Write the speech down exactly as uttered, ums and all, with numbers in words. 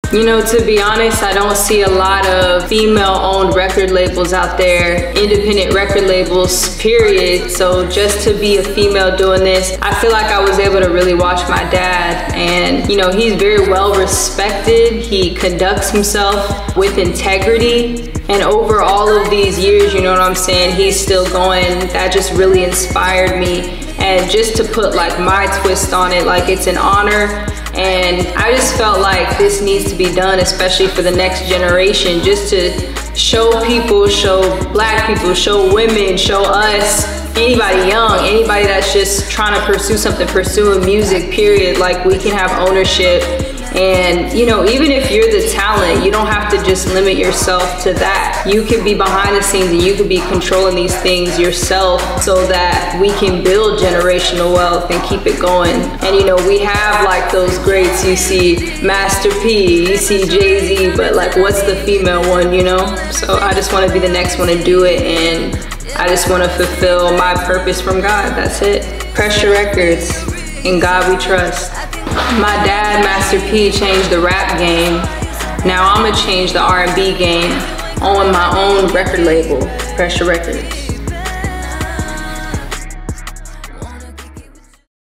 You know, to be honest, I don't see a lot of female-owned record labels out there, independent record labels, period. So just to be a female doing this, I feel like I was able to really watch my dad. And, you know, he's very well respected. He conducts himself with integrity. And over all of these years, you know what I'm saying, he's still going. That just really inspired me. And just to put like my twist on it, like it's an honor. And I just felt like this needs to be done, especially for the next generation, just to show people, show black people, show women, show us, anybody young, anybody that's just trying to pursue something, pursuing music, period. Like, we can have ownership. And, you know, even if you're the talent, you don't have to just limit yourself to that. You can be behind the scenes and you can be controlling these things yourself so that we can build generational wealth and keep it going. And, you know, we have like those greats. You see Master P, you see Jay-Z, but like, what's the female one, you know? So I just want to be the next one to do it, and I just want to fulfill my purpose from God. That's it. Pressure Records. In God we trust. My dad, Master P, changed the rap game. Now I'm gonna change the R and B game on my own record label, Pressure Records.